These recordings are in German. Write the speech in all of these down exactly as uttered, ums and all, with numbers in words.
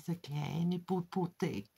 dieser kleine Bubudeck.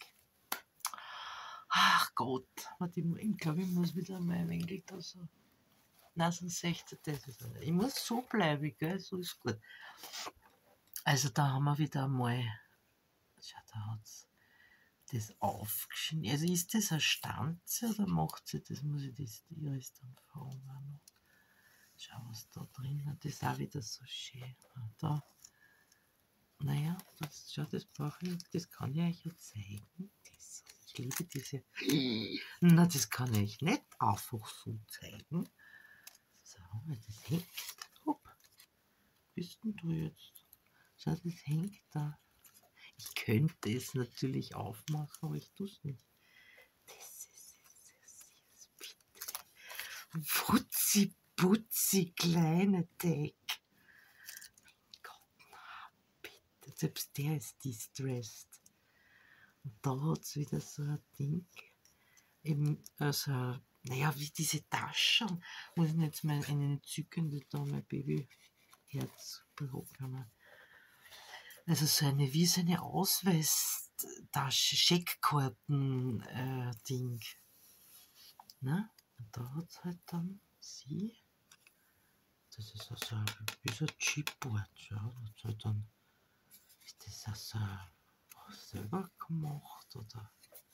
Ach Gott, warte, ich glaube, ich muss wieder mal ein wenig da so. Nein, so sechzehn, das ist nicht. Ich muss so bleiben, gell? So ist gut. Also da haben wir wieder einmal. Schau, da hat's das aufgeschnitten. Also ist das eine Stanze oder macht sie das? Muss ich das die Iris dann fragen auch noch. Schau, was da drin ist. Das ist auch wieder so schön. Da. Naja, das, schau, das brauche ich, das kann ich euch ja zeigen. Das, ich liebe diese. Na, das kann ich nicht einfach so zeigen. So, das hängt. Hopp. Bist denn du jetzt? Schau, das hängt da. Ich könnte es natürlich aufmachen, aber ich tue es nicht. Das ist, das ist, das ist bitte. Putzi, putzi, kleine Deck. Mein Gott, na, bitte. Selbst der ist distressed. Und da hat es wieder so ein Ding. Eben, also, naja, wie diese Taschen. Muss ich jetzt mal eine entzückende da, mein Babyherz-Bürokammer. Also so eine, wie so eine Ausweistasche, Scheckkarten-Ding. Ne? Und da hat es halt dann sie. Das ist also wie so ein Chipboard. Ja? Das halt dann, ist das also selber gemacht oder?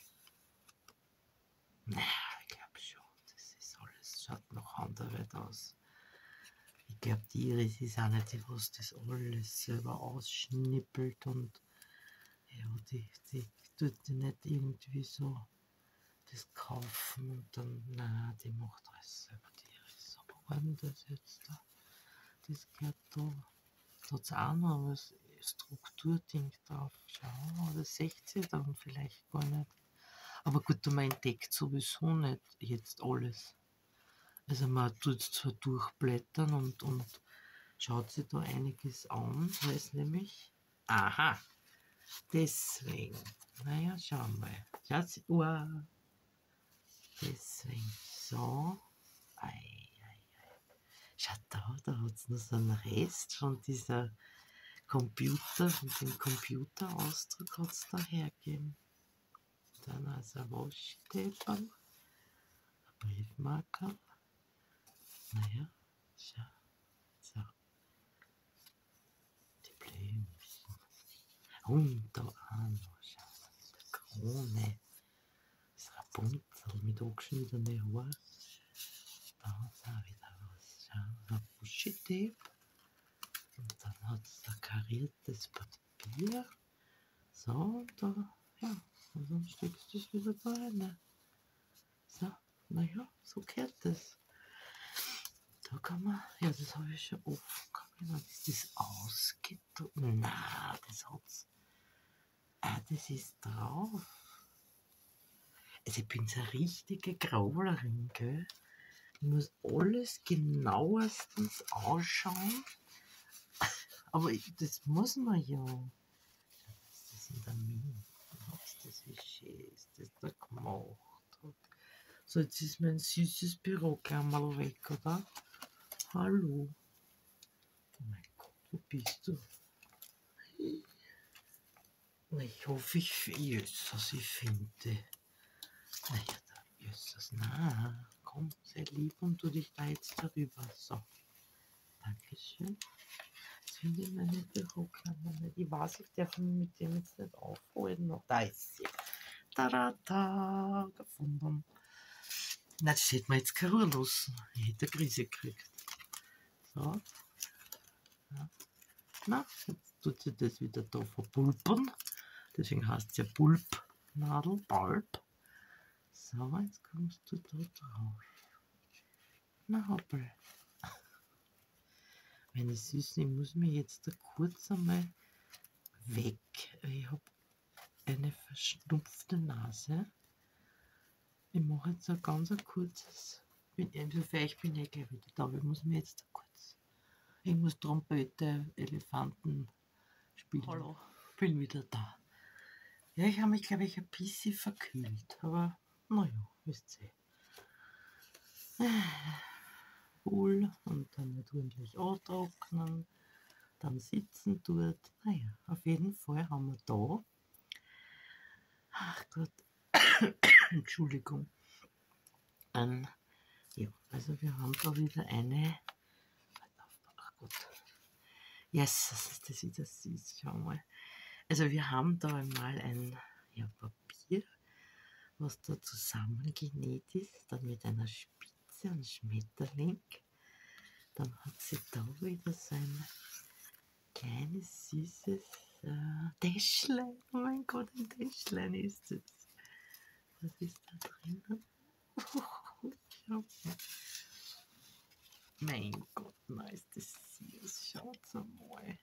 Naja, ich glaube schon. Das ist alles, schaut noch Handarbeit aus. Ich glaube, die Iris ist auch nicht die, was das alles selber ausschnippelt und ja, die, die tut die nicht irgendwie so das kaufen und dann, nein, die macht alles selber, die Iris. Aber war denn das jetzt da? Das gehört da. Da hat es auch noch was Strukturding drauf. Schau, das seht ihr dann vielleicht gar nicht. Aber gut, man entdeckt sowieso nicht jetzt alles. Also man tut es zwar durchblättern und, und schaut sich da einiges an, weil es nämlich, aha, deswegen, naja, schauen wir mal. Schaut, oh, deswegen, so, ei, ei, ei. Schaut da, da hat es noch so einen Rest von dieser Computer, von dem Computerausdruck hat es da hergegeben. Dann also ein Waschstäbchen, ein Briefmarker. Naja, schau, so. Die Blümchen. Und da auch noch, schau, die Krone. Das Rapunzel mit angeschnittenen Haaren. Da ist auch wieder was. Schau, ein Buschitape. Und dann hat es ein kariertes Papier. So, und da, ja, und dann steckst du es wieder da rein. So, naja, so gehört das. Da kann man, ja, das habe ich schon offen gehabt. Ist das ausgedruckt? Nein, das hat's. Ah, das ist drauf. Also ich bin so eine richtige Graulerin, gell? Ich muss alles genauestens ausschauen. Aber ich, das muss man ja. Was ist das in der Mine? Was ist das, wie schön ist das da gemacht hat. So, jetzt ist mein süßes Büroklammerl weg, oder? Hallo. Oh mein Gott, wo bist du? Ich hoffe, ich Jesus, ich finde. Naja, da Jesus, na, komm, sei lieb und tu dich da jetzt darüber. So, Dankeschön. Jetzt finde ich meine Büroklammer nicht. Ich weiß, ich darf mich mit dem jetzt nicht aufholen. Noch. Da ist sie. Tada, gefunden. Na, das hätte man jetzt keine Ruhe lassen. Ich hätte eine Krise gekriegt. So. Ja. Na, jetzt tut sie das wieder da verpulpern. Deswegen heißt es ja Pulpnadel, Bulb. So, jetzt kommst du da drauf. Na, hoppel. Meine Süßen, ich muss mir jetzt da kurz einmal weg. Ich habe eine verschnupfte Nase. Ich mache jetzt ein ganz ein kurzes. Also für euch bin ich gleich wieder da, aber ich muss mir jetzt da kurz. Ich muss Trompete, Elefanten spielen. Hallo. Ich bin wieder da. Ja, ich habe mich, glaube ich, ein bisschen verkühlt, aber naja, wisst ihr. Cool, und dann nicht ordentlich antrocknen, dann sitzen dort. Naja, auf jeden Fall haben wir da Ach Gott, Entschuldigung. Ähm, ja, also wir haben da wieder eine. Ach Gott. Yes, das ist wieder süß, schau mal. Also wir haben da einmal ein ja, Papier, was da zusammengenäht ist, dann mit einer Spitze und Schmetterling. Dann hat sie da wieder so ein kleines, süßes äh, Täschlein. Oh mein Gott, ein Täschlein ist es. Was ist da drinnen? Schau mal. Mein Gott, na ist das süß. Schaut mal.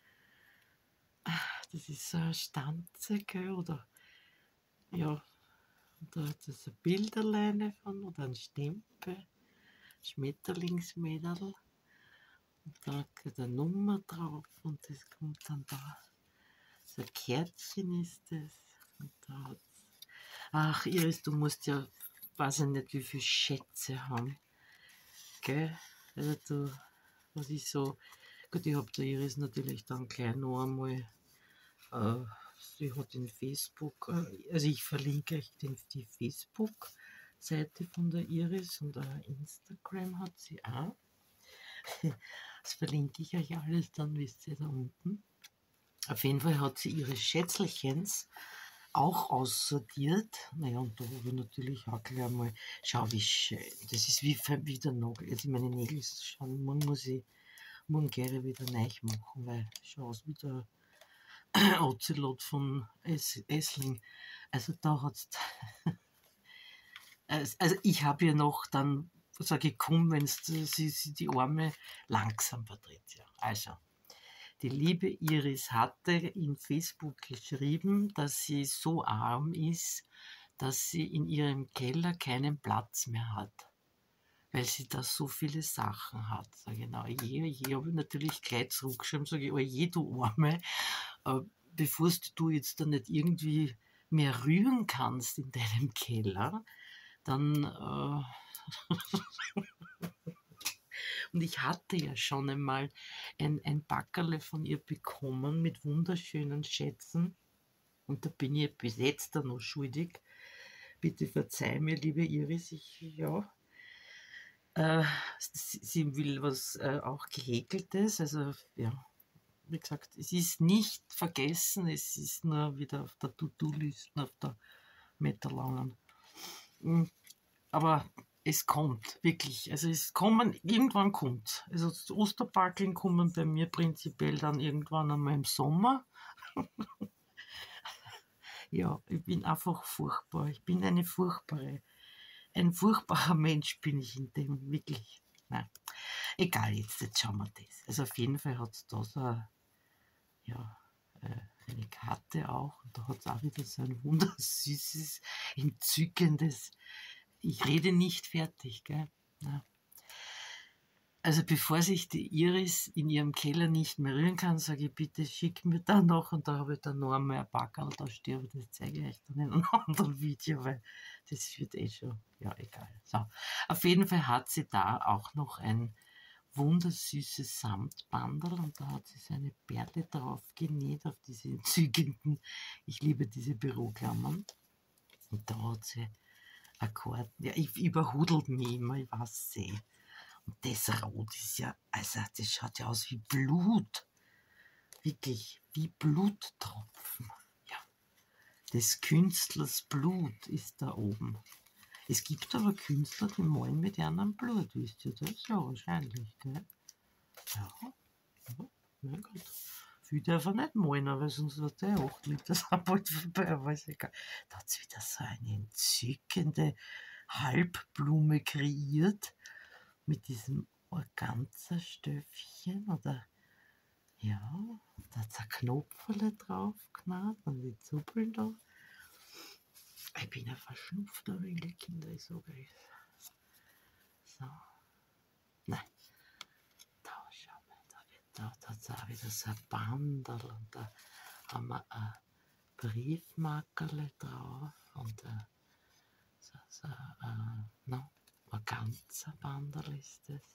Das ist so eine Stanze, gell? Oder ja, da hat es ein Bilderlein von oder ein Stempel, Schmetterlingsmädel. Und da geht eine Nummer drauf und das kommt dann da. So ein Kärtchen ist das. Und da hat's. Ach, Iris, du musst ja, weiß ich nicht, wie viele Schätze haben. Gell? Also du, was ich so. Gut, ich habe der Iris natürlich dann gleich noch einmal. Äh, sie hat in Facebook, äh, also ich verlinke euch den, die Facebook-Seite von der Iris und äh, Instagram hat sie auch. Das verlinke ich euch alles, dann wisst ihr da unten. Auf jeden Fall hat sie ihre Schätzelchens auch aussortiert. Naja, und da habe ich natürlich auch gleich mal, schau wie schön, das ist wie, wie der Nagel, also meine Nägel schauen, morgen muss ich, morgen gleich wieder neu machen, weil schau aus wie der Ocelot von es Essling. Also da hat's, also ich habe ja noch dann, sage ich, komm, wenn sie, sie die Arme langsam vertritt. Ja. Also, die liebe Iris hatte in Facebook geschrieben, dass sie so arm ist, dass sie in ihrem Keller keinen Platz mehr hat, weil sie da so viele Sachen hat. Sag ich, na je, je, habe ich natürlich gleich zurückgeschrieben, sage ich, oh je, du Arme, äh, bevor du jetzt da nicht irgendwie mehr rühren kannst in deinem Keller, dann äh, und ich hatte ja schon einmal ein, ein Packerle von ihr bekommen mit wunderschönen Schätzen. Und da bin ich bis jetzt da noch schuldig. Bitte verzeih mir, liebe Iris, ich, ja, äh, sie, sie will was äh, auch Gehäkeltes, also ja, wie gesagt, es ist nicht vergessen, es ist nur wieder auf der To-Do-Liste, auf der meterlangen. Aber es kommt, wirklich. Also es kommen, irgendwann kommt. Also Osterbackeln kommen bei mir prinzipiell dann irgendwann einmal im Sommer. Ja, ich bin einfach furchtbar. Ich bin eine furchtbare, ein furchtbarer Mensch bin ich in dem, wirklich. Nein, egal, jetzt, jetzt schauen wir das. Also auf jeden Fall hat es da so eine, ja, eine Karte auch. Und da hat es auch wieder so ein wundersüßes, entzückendes. Ich rede nicht fertig, gell? Ja. Also bevor sich die Iris in ihrem Keller nicht mehr rühren kann, sage ich, bitte schick mir da noch, und da habe ich dann noch einmal ein Packerl da stehen, aber das zeige ich euch dann in einem anderen Video, weil das wird eh schon, ja egal. So, auf jeden Fall hat sie da auch noch ein wundersüßes Samtbandel und da hat sie seine Perle drauf genäht, auf diese entzückenden, ich liebe diese Büroklammern. Und da hat sie Akkord, ja, ich überhudelt mich immer, ich weiß eh. Und das Rot ist ja, also das schaut ja aus wie Blut. Wirklich, wie Bluttropfen. Ja, des Künstlers Blut ist da oben. Es gibt aber Künstler, die malen mit ihrem Blut, wisst ihr das? Ja, wahrscheinlich, gell? Ja, ja, mein Gott. Viele dürfen nicht malen, aber sonst wird der acht Liter bald vorbei, aber ist egal. Da hat es wieder so eine entzückende Halbblume kreiert mit diesem Organza-Stöffchen oder ja, da hat es ein Knopferle drauf gemacht und die Zuppeln da. Ich bin ja verschnupft, aber die Kinder, ich sage euch. So. Nein. Da, schau mal, da, da, da hat es auch wieder so ein Bandel und da haben wir ein Briefmarkerle drauf und äh, so, so äh, no, Organza-Bandel ist das.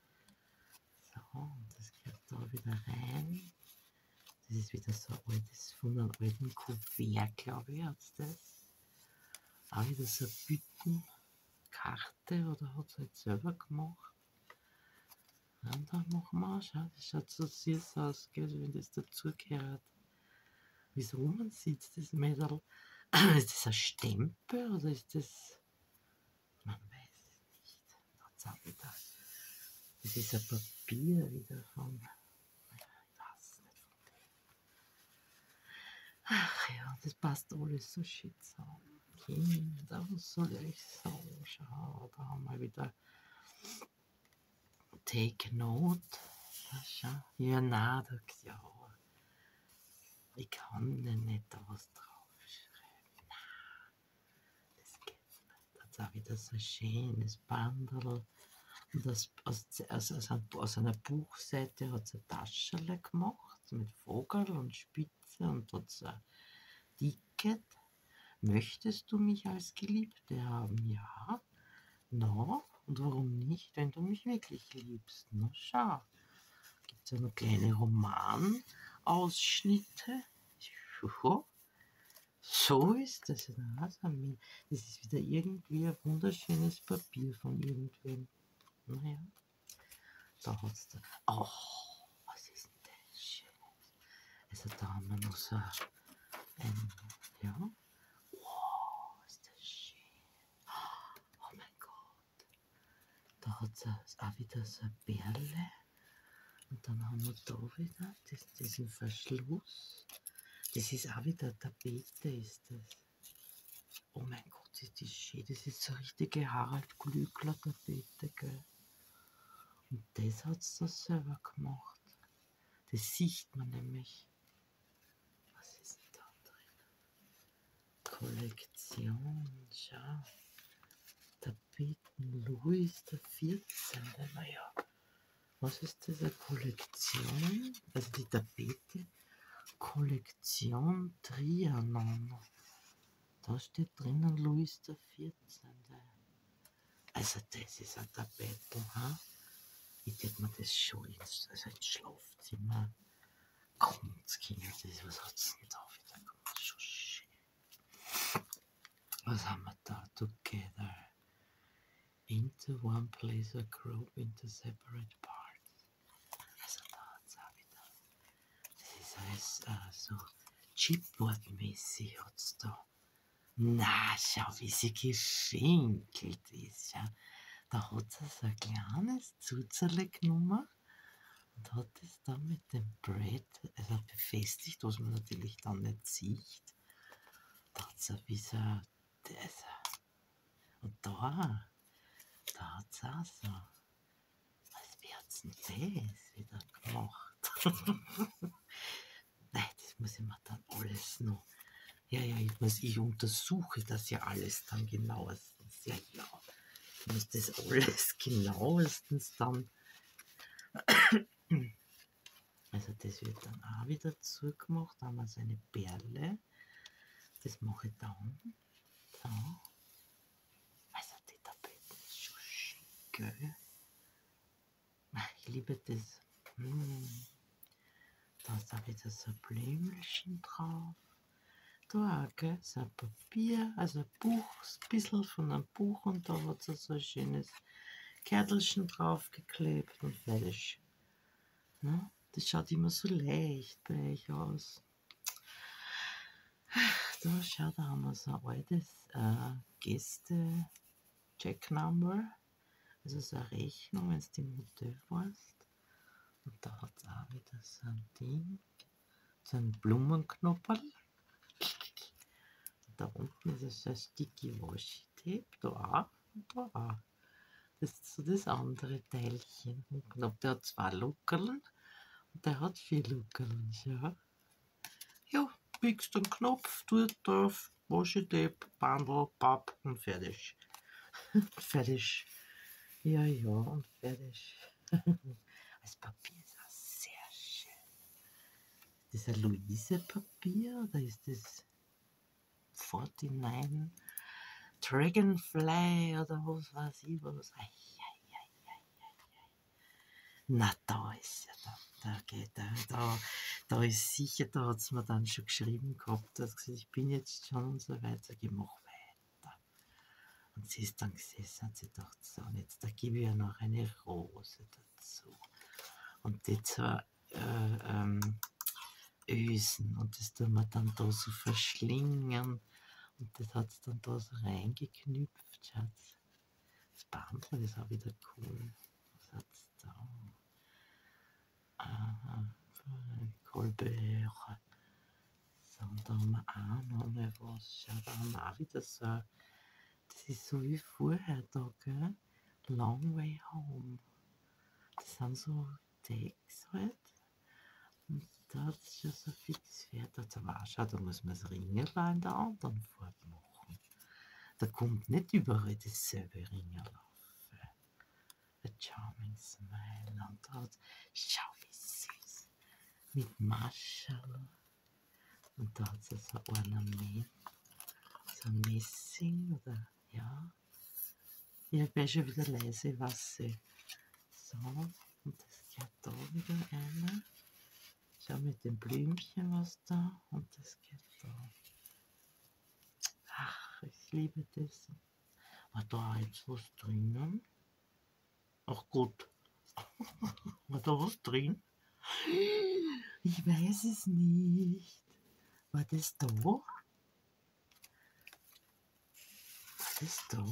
So, und das geht da wieder rein. Das ist wieder so altes, von einem alten Kuvert, glaube ich, hat es das. auch wieder so eine Büttenkarte, oder hat sie halt selber gemacht. Und da machen wir auch, schau, das schaut so süß aus, gell, wenn das dazugehört. Wieso man sieht das Mädel? Ist das ein Stempel oder ist das. Man weiß es nicht. Da auch wieder. Das ist ein Papier wieder von. Ich weiß nicht von dem. Ach ja, das passt alles so schön zusammen. Kinder, was soll ich sagen? Schau, da haben wir wieder Take Note. Schau. Ja, nein, da, ja. Ich kann denn nicht da was draufschreiben. Nein, das geht nicht. Da ist auch wieder so ein schönes Bandel. Und das, aus, aus, aus, aus einer Buchseite hat sie ein Taschenle gemacht mit Vogel und Spitze und hat so ein Ticket. Möchtest du mich als Geliebte haben? Ja. Na, und warum nicht, wenn du mich wirklich liebst? Na, schau. Gibt es ja noch kleine Romanausschnitte. So ist das. Das ist wieder irgendwie ein wunderschönes Papier von irgendwem. Naja, da hat es da. Oh, was ist denn das schön? Also da haben wir noch so ein, ja. Wow, ist das schön. Oh mein Gott. Da hat es auch wieder so eine Perle. Und dann haben wir da wieder das, diesen Verschluss. Das ist auch wieder Tapete, ist das. Oh mein Gott, ist das schön. Das ist so richtige Harald Glückler Tapete, gell. Und das hat sie selber gemacht. Das sieht man nämlich. Was ist denn da drin? Kollektion, schau. Tapeten Louis der vierzehnte. Naja, was ist das? Eine Kollektion? Also die Tapete. Kollektion Trianon. Da steht drinnen Louis der vierzehnte. Also das ist ein Tapete, ha? Ich hätte mir das schon ins, also ins Schlafzimmer kommt, Kinder, das, was hat es denn da wieder gemacht? Schon schön. Was haben wir da? Together. Into one place or group into separate parts. Also da hat es auch wieder. Das ist alles äh, so Chipboard-mäßig hat es da. Na, schau, wie sie geschenkelt ist. Schau. Da hat sie so ein kleines Zuzerle genommen und hat es dann mit dem Brett also befestigt, was man natürlich dann nicht sieht. Da hat sie wie so das. Und da, da hat sie auch so. Was, wie hat sie denn das wieder gemacht? Nein, das muss ich mir dann alles noch. Ja, ja, ich, muss, ich untersuche das ja alles dann genauestens. Ja, ja. Ich muss das alles genauestens dann. Also das wird dann auch wieder zugemacht. Da haben wir so eine Perle. Das mache ich dann. So. Also die Tapete ist schon schick, gell? Ich liebe das. Hm. Da ist auch wieder so ein Blümchen drauf. Da auch, gell? So ein Papier, also ein Buch, ein bisschen von einem Buch und da hat sie so ein schönes Kärtelchen draufgeklebt und fertig. Ne? Das schaut immer so leicht bei euch aus. Da, schau, da haben wir so ein altes äh, Gäste-Check-Number. Also so eine Rechnung, wenn du im Hotel warst. Und da hat es auch wieder so ein Ding. So ein Blumenknopperl. Und da unten ist es so ein Sticky Washi Tape. Da auch und da auch. Das ist so das andere Teilchen. Und Knopf, der hat zwei Luckerln. Und der hat vier Luckerln, ja. Ja, kriegst einen Knopf, tut drauf, Washi-Tape, Bandel, Papp und fertig. Fertig. Ja, ja, und fertig. Das Papier ist auch sehr schön. Ist das ein Luise-Papier oder ist das neunundvierzig Dragonfly oder was weiß ich was? Ei, ei, ei, ei, ei, ei. Na, da ist ja dann. Da geht da, da, da ist sicher, da hat es mir dann schon geschrieben gehabt, dass ich bin jetzt schon und so weiter, ich mach weiter. sie ist dann gesessen, hat sie gedacht, so, und jetzt da gebe ich ja noch eine Rose dazu. Und die zwei äh, ähm, Ösen, und das tun wir dann da so verschlingen. Und das hat es dann da so reingeknüpft, Schatz. Das Bandel ist auch wieder cool. Was hat es da? Aha, Colbert. So, und da haben wir auch noch mal was. Schau, da haben wir auch wieder so, das ist so wie vorher da, gell? Long Way Home. Das sind so Tags halt. Und da hat es schon so fix fertig. Aber auch, schau, da muss man das Ringerl in der anderen Farbe machen. Da kommt nicht überall dasselbe Ringerl auf. A Charming Smile. Und da hat, schau wie süß. Mit Marshall. Und da hat es so ein Ornament. So ein Messing oder ja. Ich bin schon wieder leise, Wasser. So, und das geht da wieder eine. Schau mit dem Blümchen was da. Und das geht da. Ach, ich liebe das. War da jetzt was drinnen? Ach gut. War da was drin? Ich weiß es nicht. War das da? War das da?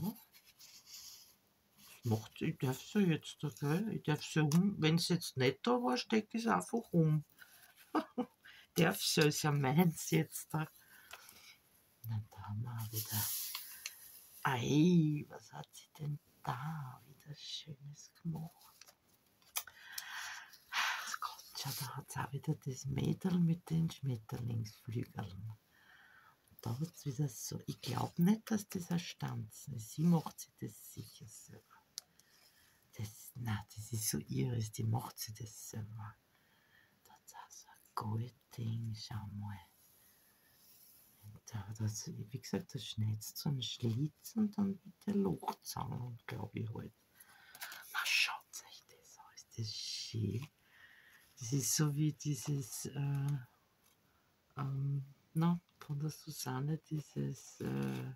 Macht, ich darf so jetzt, gell? Ich darf so um, wenn es jetzt nicht da war, stecke ich es einfach um. Darf so, ist ja meins jetzt da. Na, da haben wir auch wieder. Ei, was hat sie denn da wieder Schönes gemacht? Ach Gott, schau, da hat es auch wieder das Mädel mit den Schmetterlingsflügeln. Da wird es wieder so. Ich glaube nicht, dass das ein Stanzen ist. Sie macht sich das sicher selber. Das, nein, das ist so ihres, die macht sich das selber. Da hat auch so ein Goldding, schau mal. Und da, das, wie gesagt, das schneidet so einen Schlitz und dann mit der Lochzange, glaube ich halt. Na, schaut euch das an, ist das schön. Das ist so wie dieses, äh, ähm, na, von der Susanne, dieses, äh,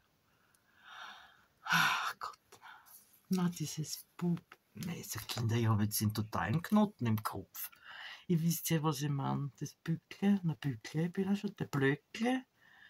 ach Gott, na, dieses Bub. Nein, so Kinder, ich habe jetzt einen totalen Knoten im Kopf. Ihr wisst ja, was ich meine. Das Bückle, na Bückle, ich bin ja schon der Blöckle.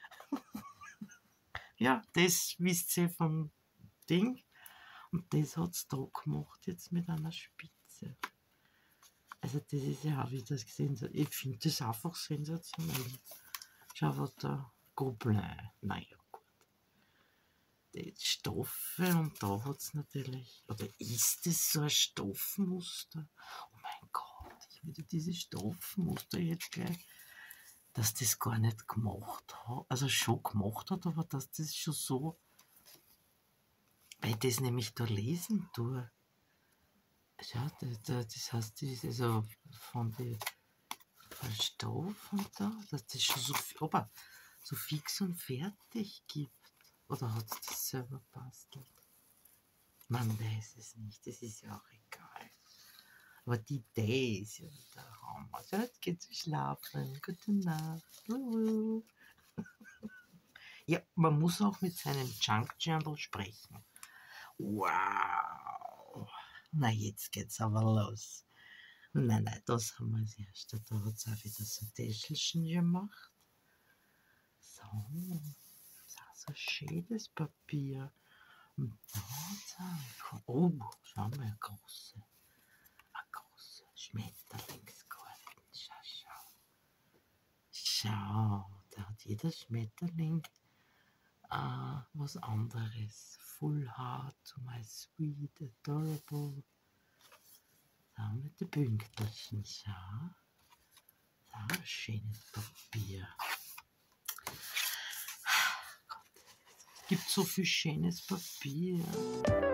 Ja, das wisst ihr vom Ding. Und das hat es da gemacht, jetzt mit einer Spitze. Also das ist ja auch wieder gesehen. Ich finde das einfach sensationell. Schau, was da Gobelin. Naja, gut. Die Stoffe, und da hat es natürlich. Oder ist das so ein Stoffmuster? Oh mein Gott, ich würde diese Stoffmuster jetzt gleich. Dass das gar nicht gemacht hat. Also schon gemacht hat, aber dass das schon so. Weil ich das nämlich da lesen tue. Ja, das heißt, das ist also von den Stoff und da, dass das schon so, aber so fix und fertig gibt. Oder hat es das selber bastelt? Man weiß es nicht, das ist ja auch egal. Aber die Idee ist ja der Hammer. So, jetzt geht's schlafen. Gute Nacht. Uhu. Ja, man muss auch mit seinem Junk Journal sprechen. Wow. Na, jetzt geht's aber los. Nein, nein, das haben wir das erste. Da hat es auch wieder so Täschelchen gemacht. So, das ist auch so schönes Papier. Und da hat es oh, schau mal, eine große, eine große Schmetterlingsgarten. Schau, schau. Schau, da hat jeder Schmetterling äh, was anderes. Full heart, my sweet, adorable. Da mit den Pünktchen, schau. Da, schönes Papier. Gott, es gibt so viel schönes Papier.